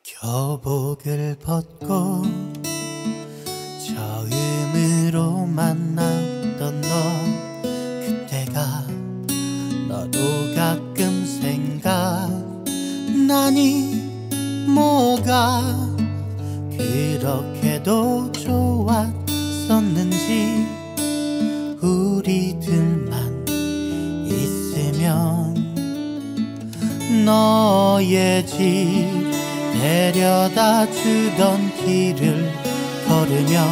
교복을 벗고 처음으로 만났던 너, 그때가 너도 가끔 생각나니? 뭐가 그렇게도 좋았었는지. 우리들만 있으면 너의 집 데려다 주던 길을 걸으며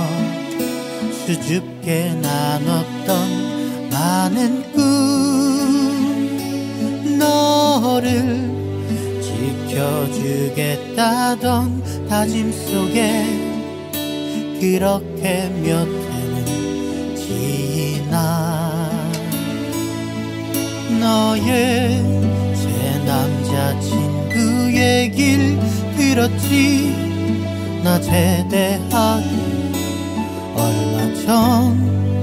수줍게 나눴던 많은 꿈, 너를 지켜주겠다던 다짐 속에 그렇게 몇 해는 지나. 너의 새 남자친구의 길 그렇지. 나 제대하기 얼마 전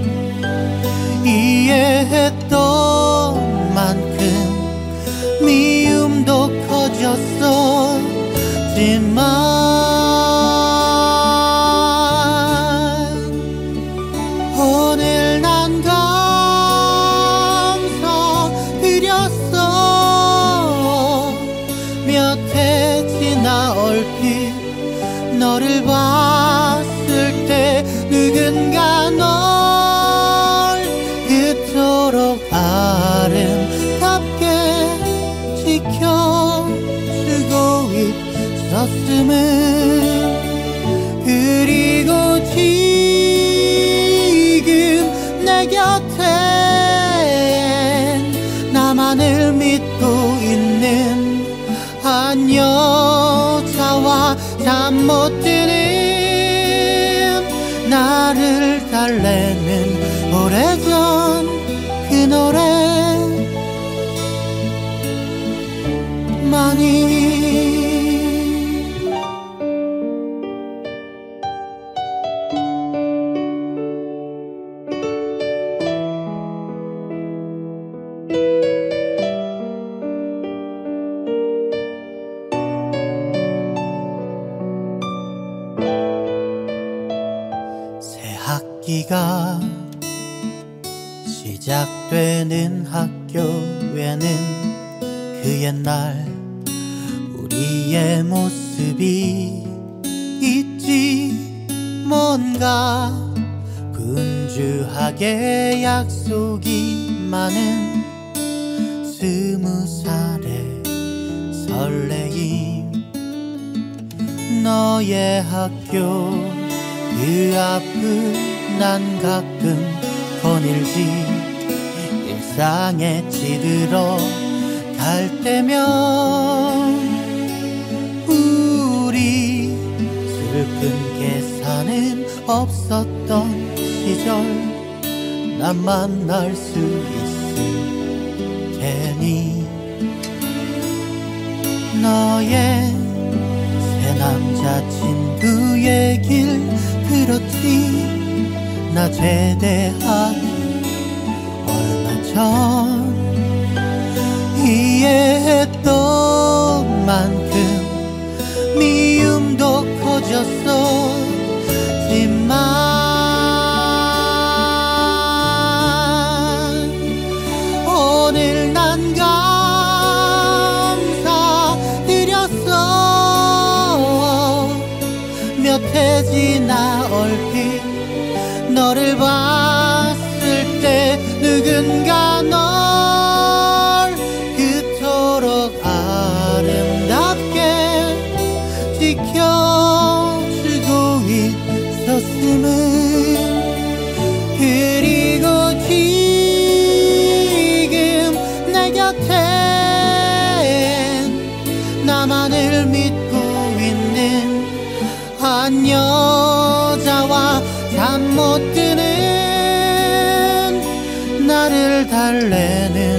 이해했던 만큼 미움도 커졌었지만 오늘 난 감사드렸어. 몇 해 지나 얼핏 너를 봤을 때 누군가 널 그토록 아름답게 지켜주고 있었음을. 그리고 지금 내 곁엔 나만을 믿고 있는 한 여자와 잠 못 드는 나를 달래는 오래전 그 노래만이. 학기가 시작되는 학교에는 그 옛날 우리의 모습이 있지. 뭔가 분주하게 약속이 많은 20살의 설레임. 너의 학교 그 앞을 난 가끔 거닐지. 일상에 찌들어 갈 때면 우리 슬픈 계산은 없었던 시절 난 만날 수 있을 테니. 너의 새 남자친구의 길 그렇지. 나 제대하기 얼마 전 이해했던 만큼 미움도 커졌었지만 오늘 난 감사드렸어. 몇 해 지나 얼핏 너를 봤을 때 누군가 널 그토록 아름답게 지켜주고 있었음을. 그리고 지금 내 곁엔 나만을 믿고 있는 한 여자와 잠 못 드는 나를 달래는